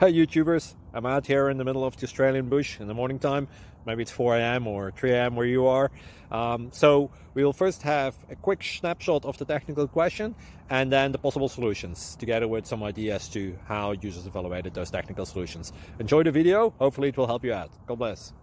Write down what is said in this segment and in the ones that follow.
Hey YouTubers, I'm out here in the middle of the Australian bush in the morning time. Maybe it's 4 a.m. or 3 a.m. where you are. So we will first have a quick snapshot of the technical question and then the possible solutions, together with some ideas to how users evaluated those technical solutions. Enjoy the video, hopefully it will help you out. God bless.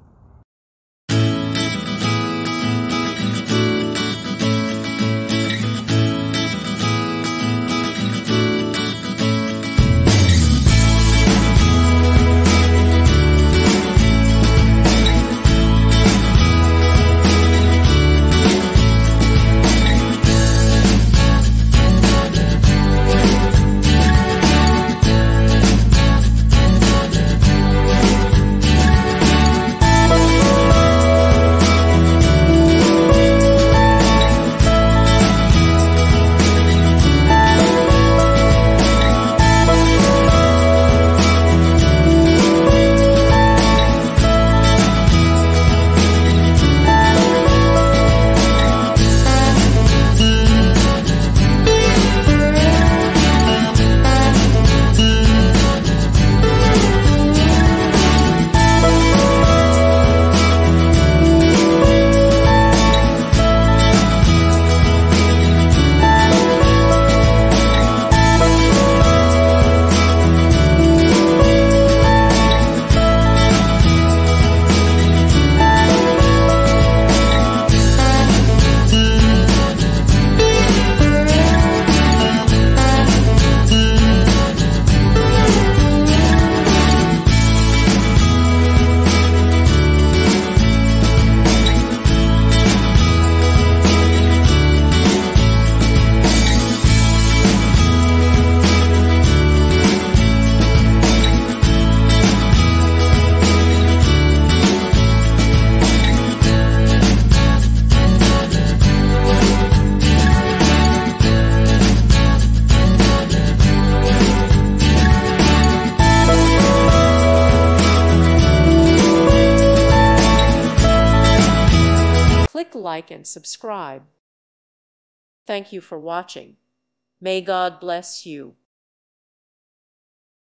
Click like and subscribe. Thank you for watching. May God bless you.